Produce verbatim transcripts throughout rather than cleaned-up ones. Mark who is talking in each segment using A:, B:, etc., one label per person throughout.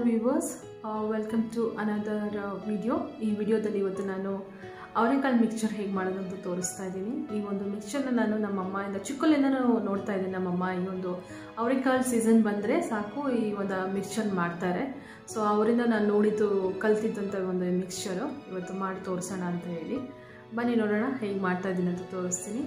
A: viewers, uh, welcome to another uh, video. ಈ ವಿಡಿಯೋದಲ್ಲಿ ಇವತ್ತು ನಾನು ಅವರೆಕಾಳು ಮಿಕ್ಸ್ಚರ್ ಹೇಗೆ ಮಾಡೋದು ಅಂತ ತೋರಿಸ್ತಾ ಇದ್ದೀನಿ. ಈ ಒಂದು ಮಿಕ್ಸ್ಚರ್ನ ನಾನು ನಮ್ಮ ಅಮ್ಮಯಿಂದ ಚಿಕ್ಕಲ್ಲಿಂದ ನೋಡ್ತಾ ಇದ್ದೀನಿ. ನಮ್ಮ ಅಮ್ಮ ಈ ಒಂದು ಅವರೆಕಾಳು ಸೀಸನ್ ಬಂದರೆ ಸಾಕು ಈ ಒಂದು ಮಿಕ್ಸ್ಚರ್ ಮಾಡ್ತಾರೆ. ಸೊ ಅವರಿಂದ ನಾನು ನೋಡಿದ್ದು ಕಲ್ತಿದ್ದಂಥ ಒಂದು ಮಿಕ್ಸ್ಚರು ಇವತ್ತು ಮಾಡಿ ತೋರಿಸೋಣ ಅಂತ ಹೇಳಿ ಬನ್ನಿ ನೋಡೋಣ ಹೇಗೆ ಮಾಡ್ತಾ ಇದ್ದೀನಿ ಅಂತ ತೋರಿಸ್ತೀನಿ.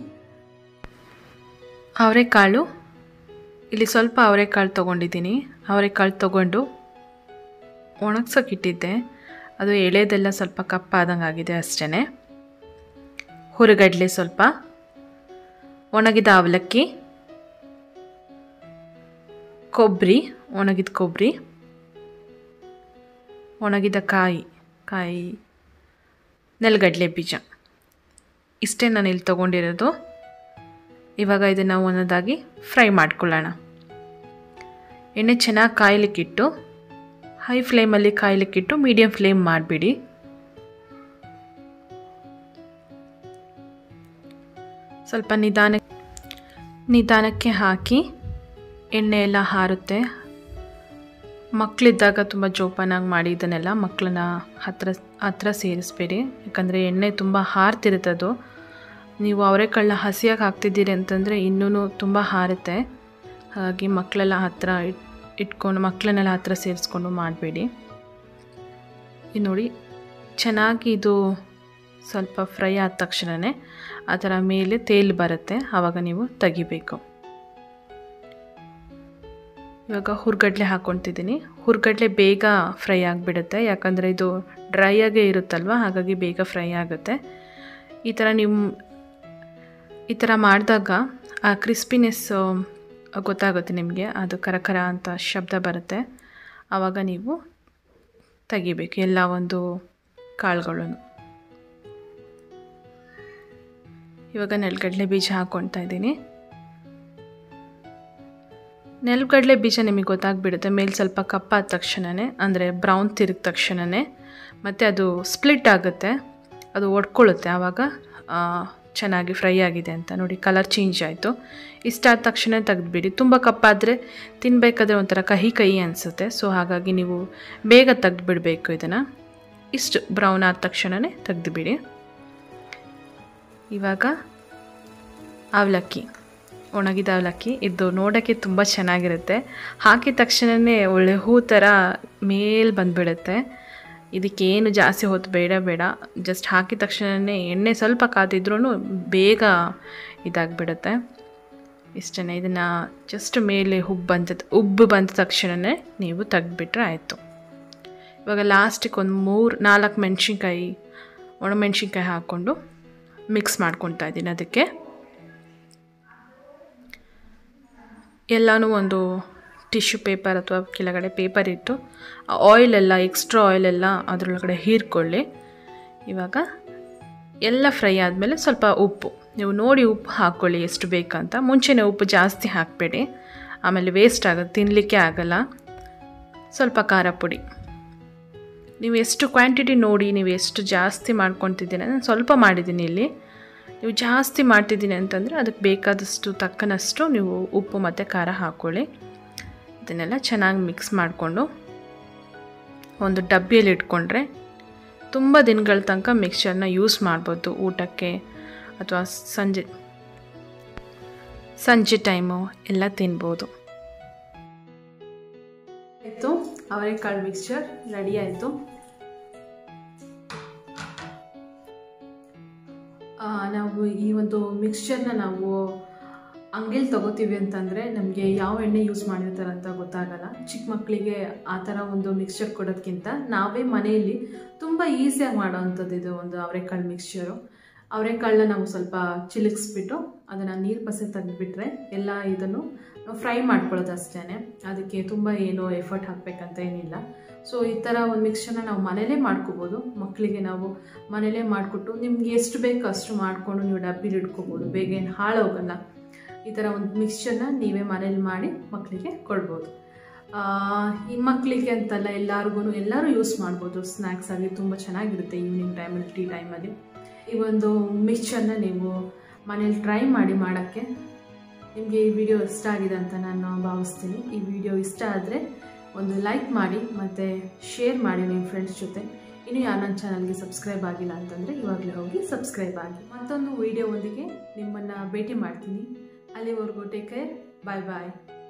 A: ಅವರೆಕಾಳು ಇಲ್ಲಿ ಸ್ವಲ್ಪ ಅವರೆಕಾಳು ತೊಗೊಂಡಿದ್ದೀನಿ. ಅವರೆಕಾಳು ತೊಗೊಂಡು ಒಣಗ್ಸೋಕ್ಕಿಟ್ಟಿದ್ದೆ. ಅದು ಎಳೆದೆಲ್ಲ ಸ್ವಲ್ಪ ಕಪ್ಪಾದಂಗೆ ಆಗಿದೆ ಅಷ್ಟೇ. ಹುರುಗಡ್ಲೆ ಸ್ವಲ್ಪ, ಒಣಗಿದ ಅವಲಕ್ಕಿ, ಕೊಬ್ಬರಿ, ಒಣಗಿದ ಕೊಬ್ಬರಿ, ಒಣಗಿದ ಕಾಯಿ ಕಾಯಿ ನೆಲಗಡಲೆ ಬೀಜ, ಇಷ್ಟೇ ನಾನು ಇಲ್ಲಿ ತೊಗೊಂಡಿರೋದು. ಇವಾಗ ಇದನ್ನು ಒಂದೊಂದಾಗಿ ಫ್ರೈ ಮಾಡ್ಕೊಳ್ಳೋಣ. ಎಣ್ಣೆ ಚೆನ್ನಾಗಿ ಕಾಯಲಿಕ್ಕಿಟ್ಟು, ಹೈ ಫ್ಲೇಮಲ್ಲಿ ಕಾಯಲಿಕ್ಕಿಟ್ಟು ಮೀಡಿಯಮ್ ಫ್ಲೇಮ್ ಮಾಡಿಬಿಡಿ. ಸ್ವಲ್ಪ ನಿಧಾನ ನಿಧಾನಕ್ಕೆ ಹಾಕಿ, ಎಣ್ಣೆ ಎಲ್ಲ ಹಾರುತ್ತೆ. ಮಕ್ಕಳಿದ್ದಾಗ ತುಂಬ ಜೋಪಾನಾಗಿ ಮಾಡಿ ಇದನ್ನೆಲ್ಲ ಮಕ್ಕಳನ್ನ ಹತ್ರ ಹತ್ರ ಸೇರಿಸ್ಬೇಡಿ, ಯಾಕಂದರೆ ಎಣ್ಣೆ ತುಂಬ ಹಾರ್ತಿರುತ್ತದು. ನೀವು ಅವರೆಕಾಳನ್ನ ಹಸಿಯಾಗಿ ಹಾಕ್ತಿದ್ದೀರಿ ಅಂತಂದರೆ ಇನ್ನೂ ತುಂಬ ಹಾರುತ್ತೆ. ಹಾಗಾಗಿ ಮಕ್ಕಳೆಲ್ಲ ಹತ್ತಿರ ಇಟ್ ಇಟ್ಕೊಂಡು ಮಕ್ಕಳನ್ನೆಲ್ಲ ಹತ್ತಿರ ಸೇರಿಸ್ಕೊಂಡು ಮಾಡಬೇಡಿ. ಇದು ನೋಡಿ, ಚೆನ್ನಾಗಿ ಇದು ಸ್ವಲ್ಪ ಫ್ರೈ ಆದ ತಕ್ಷಣವೇ ಅದರ ಮೇಲೆ ತೇಲು ಬರುತ್ತೆ, ಆವಾಗ ನೀವು ತೆಗಿಬೇಕು. ಇವಾಗ ಹುರ್ಗಡ್ಲೆ ಹಾಕ್ಕೊತಿದ್ದೀನಿ. ಹುರ್ಗಡ್ಲೆ ಬೇಗ ಫ್ರೈ ಆಗಿಬಿಡುತ್ತೆ, ಯಾಕಂದರೆ ಇದು ಡ್ರೈ ಆಗೇ ಇರುತ್ತಲ್ವ, ಹಾಗಾಗಿ ಬೇಗ ಫ್ರೈ ಆಗುತ್ತೆ. ಈ ಥರ ನೀವು ಈ ಥರ ಮಾಡಿದಾಗ ಆ ಕ್ರಿಸ್ಪಿನೆಸ್ ಗೊತ್ತಾಗುತ್ತೆ ನಿಮಗೆ. ಅದು ಕರಕರ ಅಂತ ಶಬ್ದ ಬರುತ್ತೆ, ಆವಾಗ ನೀವು ತೆಗಿಬೇಕು ಎಲ್ಲ ಒಂದು ಕಾಳುಗಳನ್ನು. ಇವಾಗ ನೆಲಗಡಲೆ ಬೀಜ ಹಾಕ್ಕೊಳ್ತಾ ಇದ್ದೀನಿ. ನೆಲಗಡಲೆ ಬೀಜ ನಿಮಗೆ ಗೊತ್ತಾಗ್ಬಿಡುತ್ತೆ ಮೇಲೆ ಸ್ವಲ್ಪ ಕಪ್ಪಾದ ತಕ್ಷಣವೇ, ಅಂದರೆ ಬ್ರೌನ್ ತಿರುಗಿದ ತಕ್ಷಣವೇ, ಮತ್ತು ಅದು ಸ್ಪ್ಲಿಟ್ ಆಗುತ್ತೆ, ಅದು ಒಡ್ಕೊಳ್ಳುತ್ತೆ. ಆವಾಗ ಚೆನ್ನಾಗಿ ಫ್ರೈ ಆಗಿದೆ ಅಂತ ನೋಡಿ, ಕಲರ್ ಚೇಂಜ್ ಆಯಿತು. ಇಷ್ಟಾದ ತಕ್ಷಣ ತೆಗೆದುಬಿಡಿ. ತುಂಬ ಕಪ್ಪಾದರೆ ತಿನ್ನಬೇಕಾದ್ರೆ ಒಂಥರ ಕಹಿ ಕಹಿ ಅನಿಸುತ್ತೆ. ಸೊ ಹಾಗಾಗಿ ನೀವು ಬೇಗ ತೆಗೆದುಬಿಡಬೇಕು ಇದನ್ನು. ಇಷ್ಟು ಬ್ರೌನ್ ಆದ ತಕ್ಷಣವೇ ತೆಗೆದುಬಿಡಿ. ಇವಾಗ ಅವಲಕ್ಕಿ, ಒಣಗಿದ ಅವಲಕ್ಕಿ, ಇದು ನೋಡೋಕ್ಕೆ ತುಂಬ ಚೆನ್ನಾಗಿರುತ್ತೆ. ಹಾಕಿದ ತಕ್ಷಣವೇ ಒಳ್ಳೆ ಹೂ ಥರ ಮೇಲೆ ಬಂದುಬಿಡುತ್ತೆ. ಇದಕ್ಕೇನು ಜಾಸ್ತಿ ಹೊತ್ತು ಬೇಡ ಬೇಡ ಜಸ್ಟ್ ಹಾಕಿದ ತಕ್ಷಣವೇ ಎಣ್ಣೆ ಸ್ವಲ್ಪ ಕಾದಿದ್ರೂ ಬೇಗ ಇದಾಗಿಬಿಡುತ್ತೆ. ಇಷ್ಟೇ. ಇದನ್ನು ಜಸ್ಟ್ ಮೇಲೆ ಉಬ್ಬು ಬಂದ ಉಬ್ಬು ಬಂದ ತಕ್ಷಣವೇ ನೀವು ತೆಗೆದುಬಿಟ್ರೆ ಆಯಿತು. ಇವಾಗ ಲಾಸ್ಟಿಗೆ ಒಂದು ಮೂರು ನಾಲ್ಕು ಮೆಣಸಿನ್ಕಾಯಿ ಒಣಮೆಣ್ಸಿನ್ಕಾಯಿ ಹಾಕ್ಕೊಂಡು ಮಿಕ್ಸ್ ಮಾಡ್ಕೊತಾ ಇದ್ದೀನಿ. ಅದಕ್ಕೆ ಎಲ್ಲನೂ ಒಂದು ಟಿಶ್ಯೂ ಪೇಪರ್ ಅಥವಾ ಕೆಳಗಡೆ ಪೇಪರ್ ಇಟ್ಟು ಆಯಿಲೆಲ್ಲ ಎಕ್ಸ್ಟ್ರಾ ಆಯಿಲೆಲ್ಲ ಅದರೊಳಗಡೆ ಹೀರ್ಕೊಳ್ಳಿ. ಇವಾಗ ಎಲ್ಲ ಫ್ರೈ ಆದಮೇಲೆ ಸ್ವಲ್ಪ ಉಪ್ಪು ನೀವು ನೋಡಿ ಉಪ್ಪು ಹಾಕ್ಕೊಳ್ಳಿ ಎಷ್ಟು ಬೇಕಂತ. ಮುಂಚೆನೇ ಉಪ್ಪು ಜಾಸ್ತಿ ಹಾಕಬೇಡಿ, ಆಮೇಲೆ ವೇಸ್ಟ್ ಆಗುತ್ತೆ, ತಿನ್ನಲಿಕ್ಕೆ ಆಗಲ್ಲ. ಸ್ವಲ್ಪ ಖಾರ ಪುಡಿ ನೀವು ಎಷ್ಟು ಕ್ವಾಂಟಿಟಿ ನೋಡಿ, ನೀವು ಎಷ್ಟು ಜಾಸ್ತಿ ಮಾಡ್ಕೊತಿದ್ದೀನಿ. ನಾನು ಸ್ವಲ್ಪ ಮಾಡಿದ್ದೀನಿ ಇಲ್ಲಿ. ನೀವು ಜಾಸ್ತಿ ಮಾಡ್ತಿದ್ದೀನಿ ಅಂತಂದರೆ ಅದಕ್ಕೆ ಬೇಕಾದಷ್ಟು ತಕ್ಕನಷ್ಟು ನೀವು ಉಪ್ಪು ಮತ್ತು ಖಾರ ಹಾಕ್ಕೊಳ್ಳಿ. ಇದನ್ನೆಲ್ಲ ಚೆನ್ನಾಗಿ ಮಿಕ್ಸ್ ಮಾಡಿಕೊಂಡು ಒಂದು ಡಬ್ಬಿಯಲ್ಲಿ ಇಟ್ಕೊಂಡ್ರೆ ತುಂಬ ದಿನಗಳ ತನಕ ಮಿಕ್ಸ್ಚರ್ನ ಯೂಸ್ ಮಾಡ್ಬೋದು. ಊಟಕ್ಕೆ ಅಥವಾ ಸಂಜೆ ಸಂಜೆ ಟೈಮು ಎಲ್ಲ ತಿನ್ಬೋದು. ಆಯಿತು, ಅವರೆಕಾಳು ಮಿಕ್ಸ್ಚರ್ ರೆಡಿ ಆಯಿತು. ನಾವು ಈ ಒಂದು ಮಿಕ್ಸ್ಚರ್ನ ನಾವು ಅಂಗಡಿಯಲ್ಲಿ ತೊಗೋತೀವಿ ಅಂತಂದರೆ ನಮಗೆ ಯಾವ ಎಣ್ಣೆ ಯೂಸ್ ಮಾಡಿರ್ತಾರೆ ಅಂತ ಗೊತ್ತಾಗಲ್ಲ. ಚಿಕ್ಕ ಮಕ್ಕಳಿಗೆ ಆ ಥರ ಒಂದು ಮಿಕ್ಸ್ಚರ್ ಕೊಡೋದಕ್ಕಿಂತ ನಾವೇ ಮನೆಯಲ್ಲಿ ತುಂಬ ಈಸಿಯಾಗಿ ಮಾಡೋವಂಥದ್ದು ಇದು ಒಂದು ಅವರೆಕಾಳು ಮಿಕ್ಸ್ಚರು. ಅವರೆಕಾಳನ್ನ ನಾವು ಸ್ವಲ್ಪ ಚಿಲುಕಿಸ್ಬಿಟ್ಟು ಅದನ್ನು ನೀರು ಪಸೆ ತೆಗೆದುಬಿಟ್ರೆ ಎಲ್ಲ ಇದನ್ನು ನಾವು ಫ್ರೈ ಮಾಡ್ಕೊಳ್ಳೋದು ಅಷ್ಟೇ. ಅದಕ್ಕೆ ತುಂಬ ಏನೋ ಎಫರ್ಟ್ ಹಾಕಬೇಕಂತ ಏನಿಲ್ಲ. ಸೊ ಈ ಥರ ಒಂದು ಮಿಕ್ಸ್ಚರ್ನ ನಾವು ಮನೇಲೇ ಮಾಡ್ಕೋಬೋದು. ಮಕ್ಕಳಿಗೆ ನಾವು ಮನೇಲೇ ಮಾಡಿಕೊಟ್ಟು ನಿಮ್ಗೆ ಎಷ್ಟು ಬೇಕು ಅಷ್ಟು ಮಾಡಿಕೊಂಡು ನೀವು ಡಬ್ಬಿಲಿ ಇಟ್ಕೋಬೋದು, ಬೇಗ ಏನು ಹಾಳೋಗಲ್ಲ. ಈ ಥರ ಒಂದು ಮಿಕ್ಸ್ಚರ್ನ ನೀವೇ ಮನೇಲಿ ಮಾಡಿ ಮಕ್ಕಳಿಗೆ ಕೊಡ್ಬೋದು. ಈ ಮಕ್ಕಳಿಗೆ ಅಂತಲ್ಲ, ಎಲ್ಲರಿಗೂ ಎಲ್ಲರೂ ಯೂಸ್ ಮಾಡ್ಬೋದು. ಸ್ನ್ಯಾಕ್ಸ್ ಆಗಿ ತುಂಬ ಚೆನ್ನಾಗಿರುತ್ತೆ ಈವ್ನಿಂಗ್ ಟೈಮಲ್ಲಿ, ಟೀ ಟೈಮಲ್ಲಿ. ಈ ಒಂದು ಮಿಕ್ಸ್ಚರ್ನ ನೀವು ಮನೇಲಿ ಟ್ರೈ ಮಾಡಿ ಮಾಡೋಕ್ಕೆ. ನಿಮಗೆ ಈ ವಿಡಿಯೋ ಇಷ್ಟ ಆಗಿದೆ ಅಂತ ನಾನು ಭಾವಿಸ್ತೀನಿ. ಈ ವಿಡಿಯೋ ಇಷ್ಟ ಆದರೆ ಒಂದು ಲೈಕ್ ಮಾಡಿ ಮತ್ತು ಶೇರ್ ಮಾಡಿ ನಿಮ್ಮ ಫ್ರೆಂಡ್ಸ್ ಜೊತೆ. ಇನ್ನು ಯಾರು ನನ್ನ ಚಾನಲ್ಗೆ ಸಬ್ಸ್ಕ್ರೈಬ್ ಆಗಿಲ್ಲ ಅಂತಂದರೆ ಇವಾಗಲೇ ಹೋಗಿ ಸಬ್ಸ್ಕ್ರೈಬ್ ಆಗಿ. ಮತ್ತೊಂದು ವಿಡಿಯೋವೊಂದಿಗೆ ನಿಮ್ಮನ್ನು ಭೇಟಿ ಮಾಡ್ತೀನಿ. ಅಲ್ಲಿವರೆಗೂ ಟೇಕ್ ಕೇರ್. ಬಾಯ್ ಬಾಯ್.